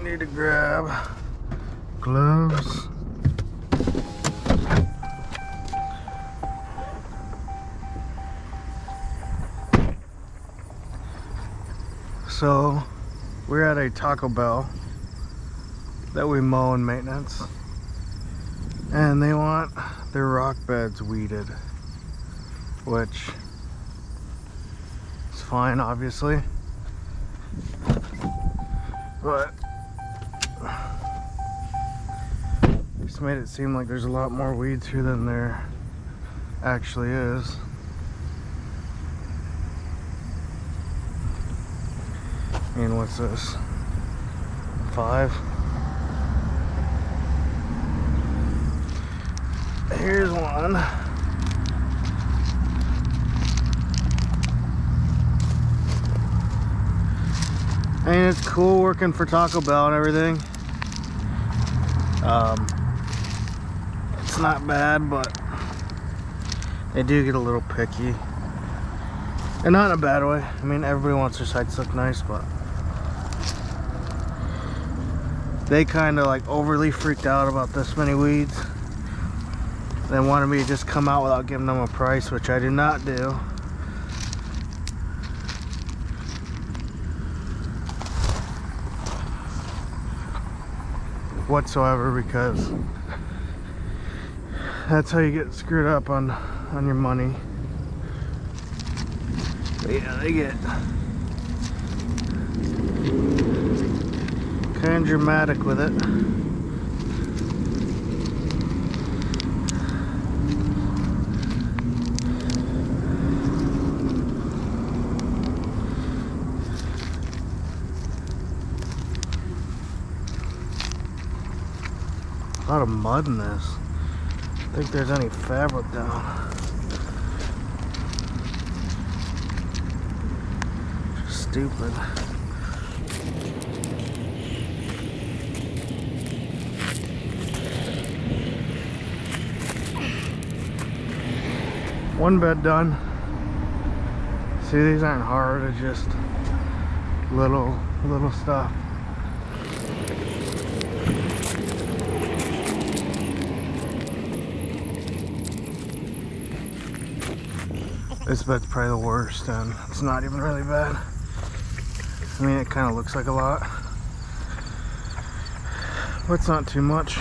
need to grab gloves. So we're at a Taco Bell that we mow and maintenance, and they want their rock beds weeded, which is fine, obviously, but just made it seem like there's a lot more weeds here than there actually is. I mean, what's this? 5? Here's one. I mean, it's cool working for Taco Bell and everything. It's not bad, but they do get a little picky. And not in a bad way. I mean, everybody wants their sites to look nice, but they kind of like overly freaked out about this many weeds. They wanted me to just come out without giving them a price, which I do not do. Whatsoever, because that's how you get screwed up on your money. But yeah, they get kind of dramatic with it. A lot of mud in this. I don't think there's any fabric down. Just stupid. One bed done. See, these aren't hard, it's just little stuff. This bed's probably the worst, and it's not even really bad. I mean, it kind of looks like a lot, but it's not too much.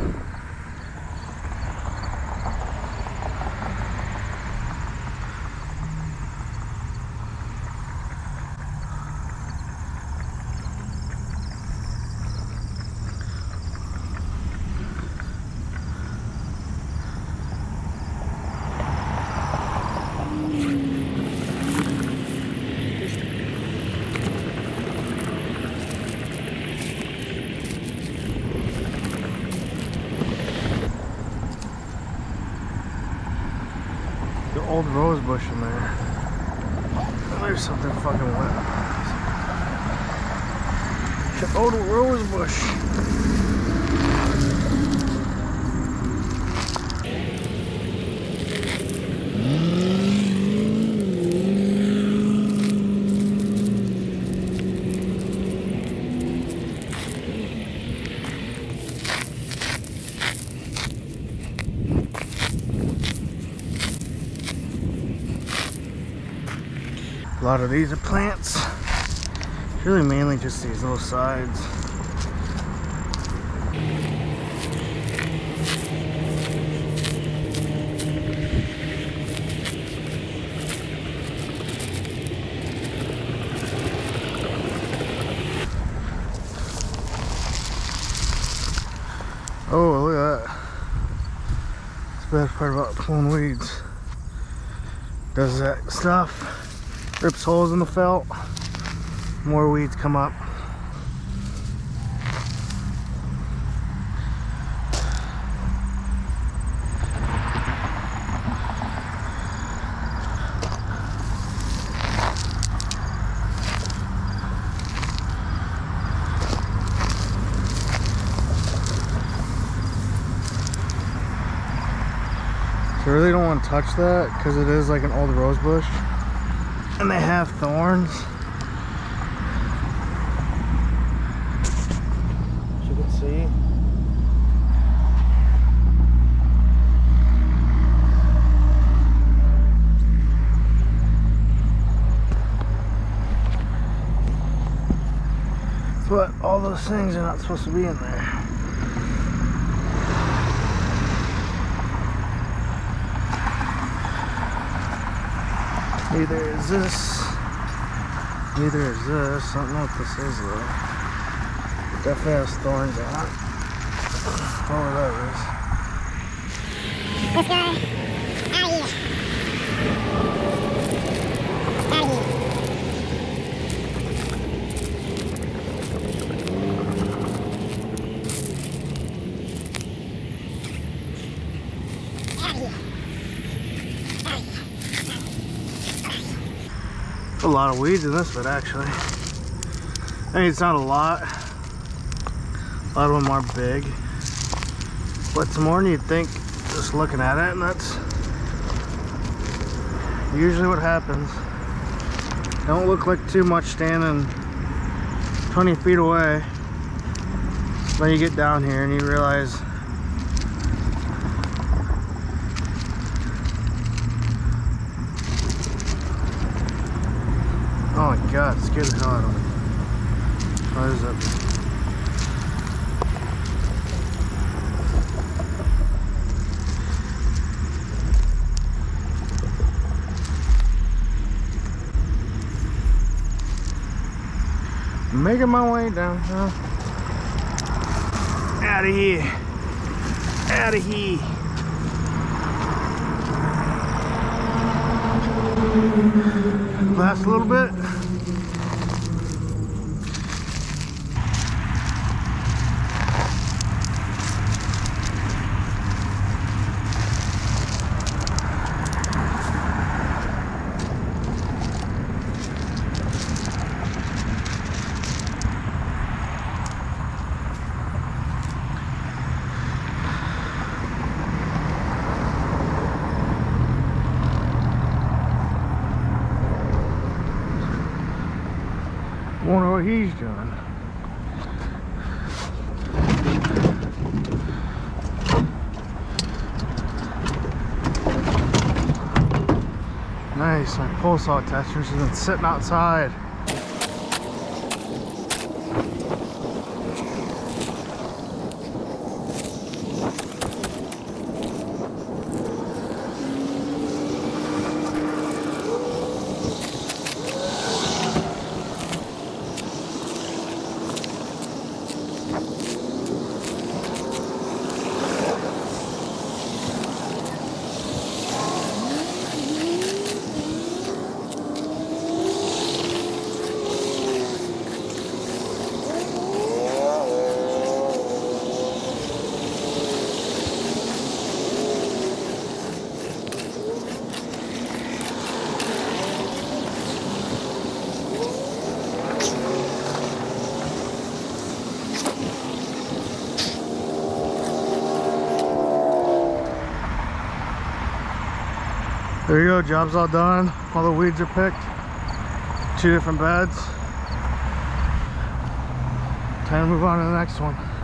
Old rose bush in there. There's something fucking wet. It's an old rose bush. A lot of these are plants. It's really mainly just these little sides. Oh, look at that. That's the best part about pulling weeds. Does that stuff. Rips holes in the felt, more weeds come up. So I really don't want to touch that because it is like an old rose bush. And they have thorns. But all those things are not supposed to be in there. Neither is this. Neither is this. I don't know what this is though. It definitely has thorns on it. Whatever that is. This guy, out of here. Out of here. A lot of weeds in this bit actually. I mean, it's not a lot. A lot of them are big. But it's more than you'd think just looking at it, and that's usually what happens. Don't look like too much standing 20 feet away. Then you get down here and you realize oh my god, it scared the hell out of me. What is that? Making my way down, huh? Out of here. Out of here. Last a little bit. Wonder what he's doing. Nice, my pole saw attachments have been sitting outside. There you go, job's all done. All the weeds are picked. 2 different beds. Time to move on to the next one.